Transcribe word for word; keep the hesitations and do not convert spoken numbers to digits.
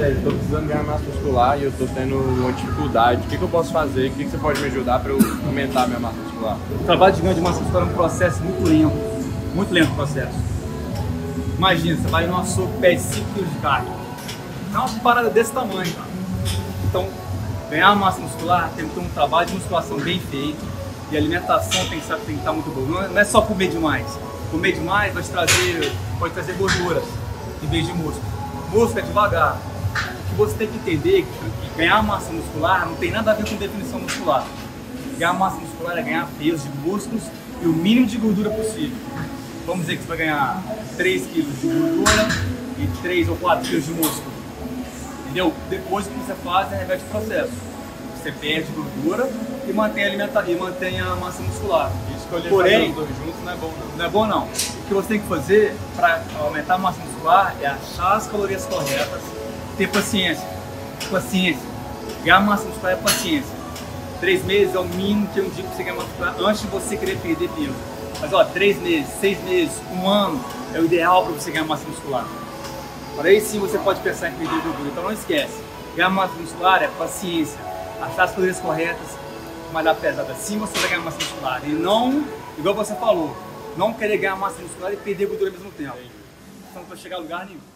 André, eu tô precisando ganhar massa muscular e eu tô tendo uma dificuldade. O que, que eu posso fazer? O que, que você pode me ajudar para eu aumentar a minha massa muscular? O trabalho de ganho de massa muscular é um processo muito lento, muito lento o processo. Imagina, você vai no açougue, pede cinco quilos de carne. É uma parada desse tamanho, cara. Então, ganhar massa muscular tem que ter um trabalho de musculação bem feito e a alimentação tem que, tem que estar muito boa. Não é só comer demais. Comer demais vai te trazer, pode trazer gorduras em vez de músculo. Músculo é devagar. O que você tem que entender é que ganhar massa muscular não tem nada a ver com definição muscular. Ganhar massa muscular é ganhar peso de músculos e o mínimo de gordura possível. Vamos dizer que você vai ganhar três quilos de gordura e três ou quatro quilos de músculo. Entendeu? Depois o que você faz é reverte o processo. Você perde gordura e mantém a, alimenta... e mantém a massa muscular. Escolher Porém, os dois juntos não é bom não. Não é bom não. O que você tem que fazer para aumentar a massa muscular é achar as calorias corretas, ter paciência. Paciência. Ganhar massa muscular é paciência. Três meses é o mínimo que eu indico para você ganhar massa muscular antes de você querer perder peso. Mas ó, três meses, seis meses, um ano é o ideal para você ganhar massa muscular. Para aí sim você pode pensar em perder gordura. Então não esquece. Ganhar massa muscular é paciência. Achar as calorias corretas, malhar pesada. Assim você vai ganhar massa muscular. E não, igual você falou, não querer ganhar massa muscular e perder gordura ao mesmo tempo. Então não vai chegar a lugar nenhum.